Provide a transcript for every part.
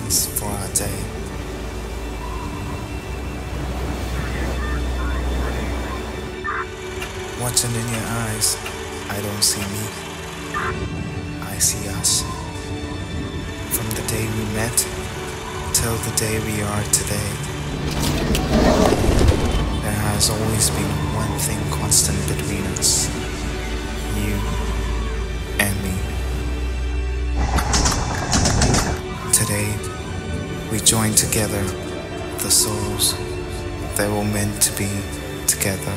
plans for our day. Watching in your eyes, I don't see me, I see us. From the day we met till the day we are today, there has always been one thing constant between us, you and me. Today, we join together the souls that were meant to be together.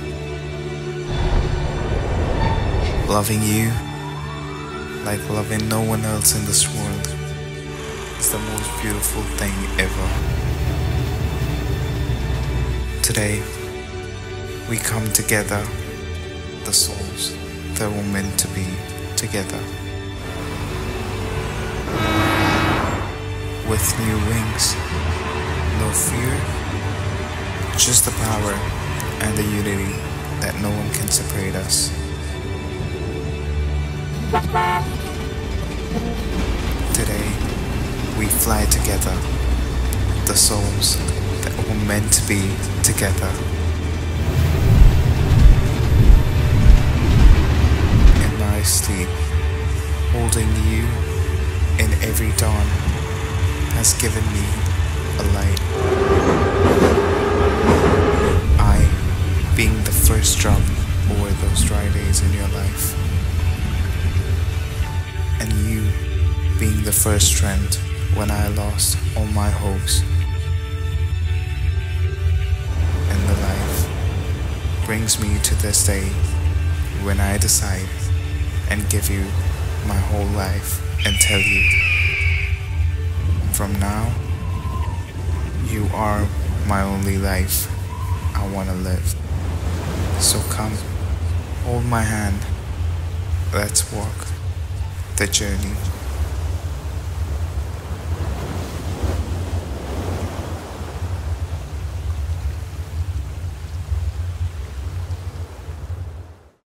Loving you like loving no one else in this world is the most beautiful thing ever. Today, we come together, the souls that were meant to be together. With new wings, no fear, just the power and the unity that no one can separate us. Today, we fly together, the souls that were meant to be together. In my sleep, holding you in every dawn has given me a light. I being the first drop over those dry days in your life, and you being the first strength when I lost all my hopes. And the life brings me to this day when I decide and give you my whole life and tell you, from now, you are my only life I wanna live. So come, hold my hand, let's walk the journey